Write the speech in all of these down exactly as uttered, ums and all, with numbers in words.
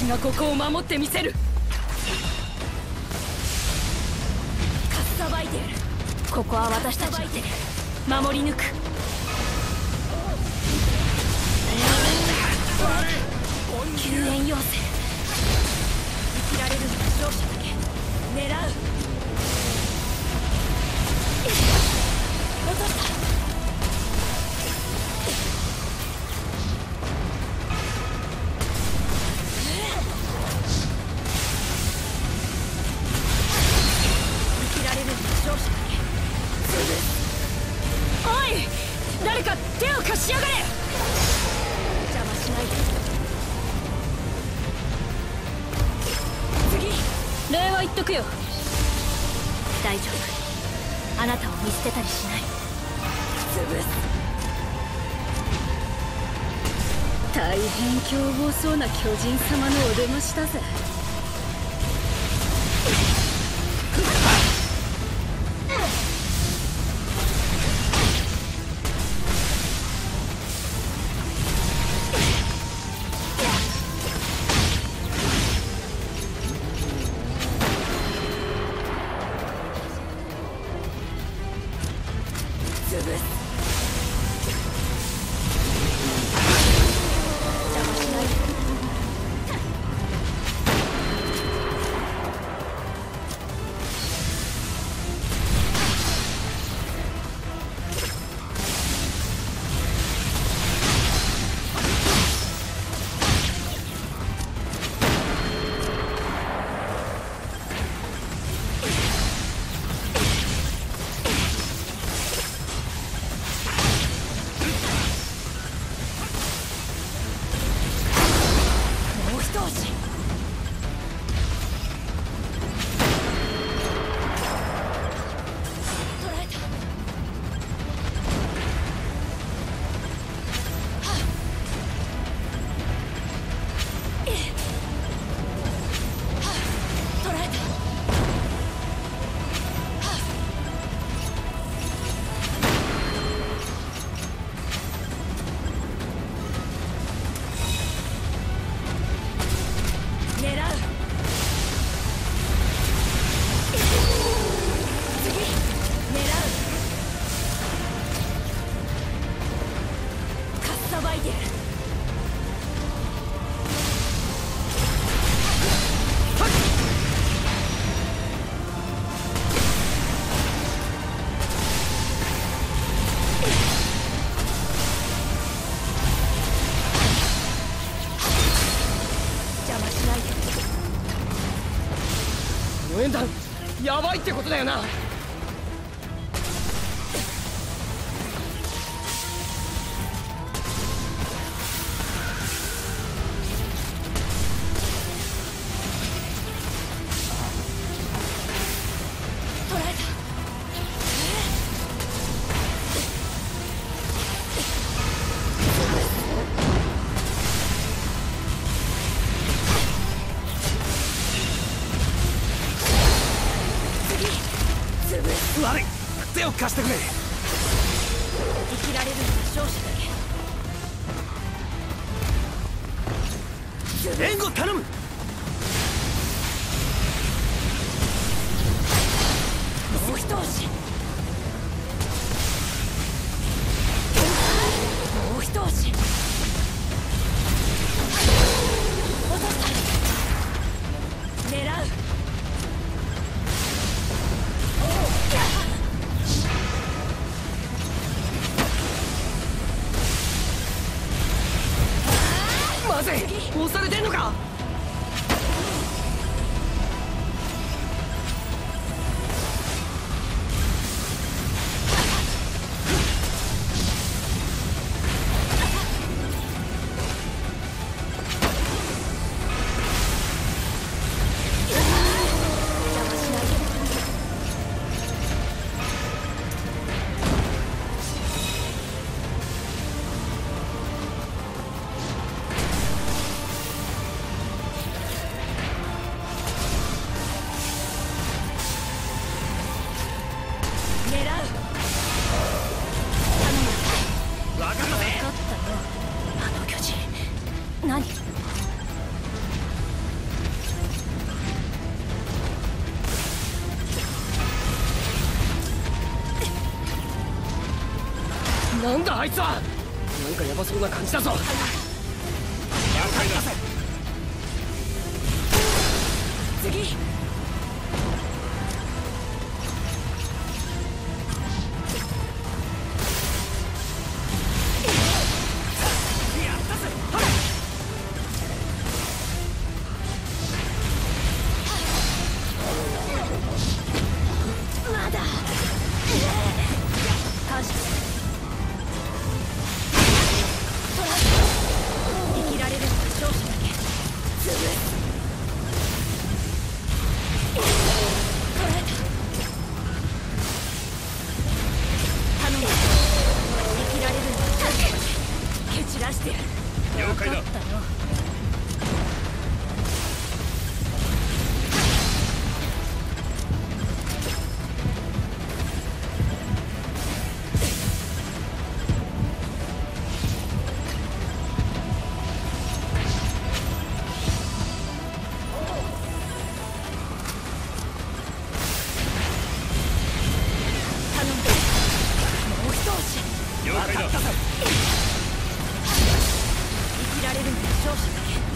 私がここを守ってみせる。かっさばいてやる。ここは私たちの手で守り抜く。救援要請。生きられるのは勝者だけ。狙う。落とした。生きられるのは勝者だけ。おい、誰か手を貸しやがれ。邪魔しないで。礼は言っとくよ。大丈夫、あなたを見捨てたりしない。潰す。大変凶暴そうな巨人様のお出ましだぜ。 応援団やばいってことだよな。 悪い、手を貸してくれ。 生きられるのは勝者だけ。 援護頼む。 もう一押し。もう一押し。落とした。狙う。 まずい、押されてんのか。 なんだあいつは。なんかヤバそうな感じだぞ。 了解だ。 次。まだ感謝する。生きられるのは勝者だけ。潰す。捕らえた。頼む。生きられるのは勝者だけ。蹴散らしてやる。 了解だ。 分かったよ。 了解だ。 生きられるのは勝者だけ。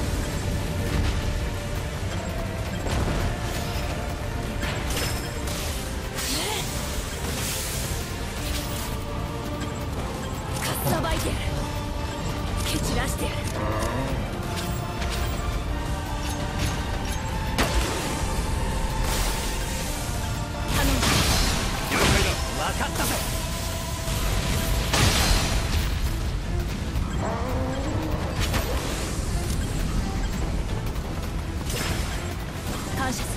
かっさばいてやる。蹴散らしてやる。頼む。 了解だ。分かったぜ。 感謝する。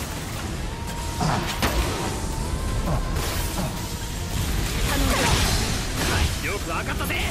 頼むよ。 はい、よく分かったぜ。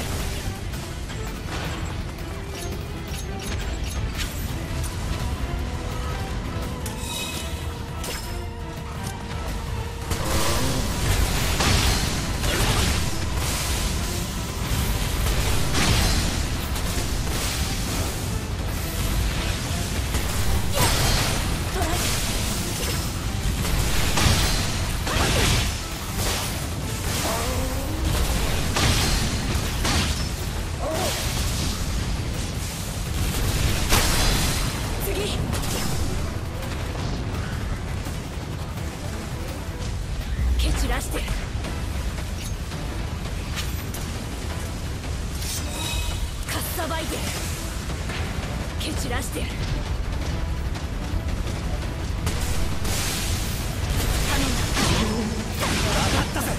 蹴散らしてやる。かっさばいてやる。蹴散らしてやる。頼んだ。 分かったぜ。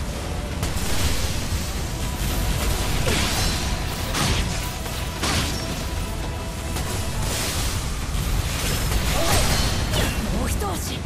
もう一押し。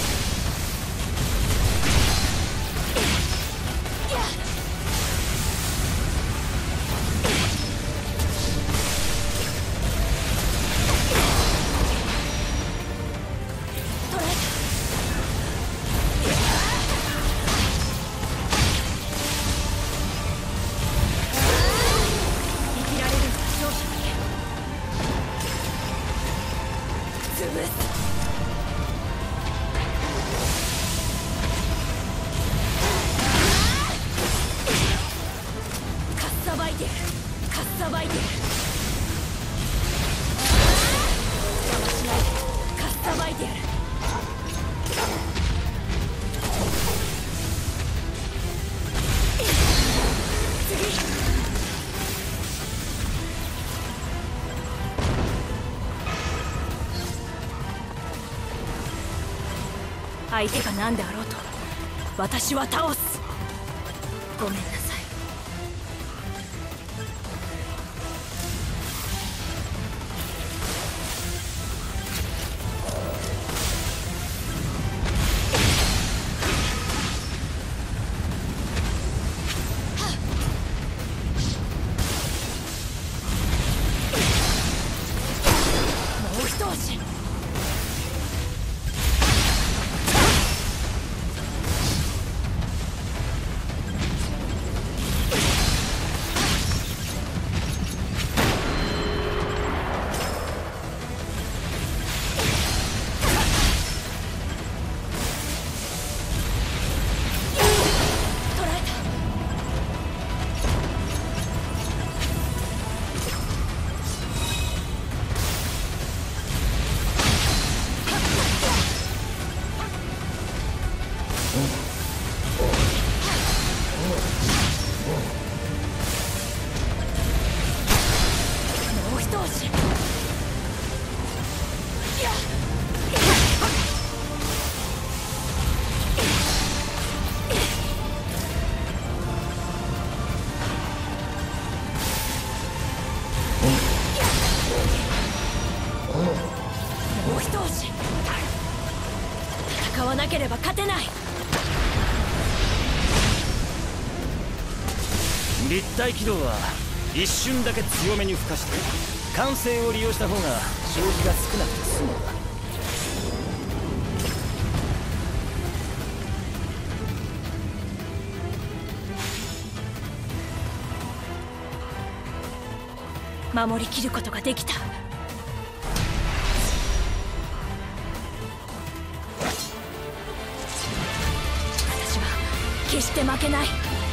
相手が何であろうと私は倒す。ごめんなさい。もう一押し。 もう一押し。もう一押し。戦わなければ勝てない。 立体軌道は一瞬だけ強めに吹かして慣性を利用した方が消費が少なくて済むんだ。 守りきることができた。私は決して負けない。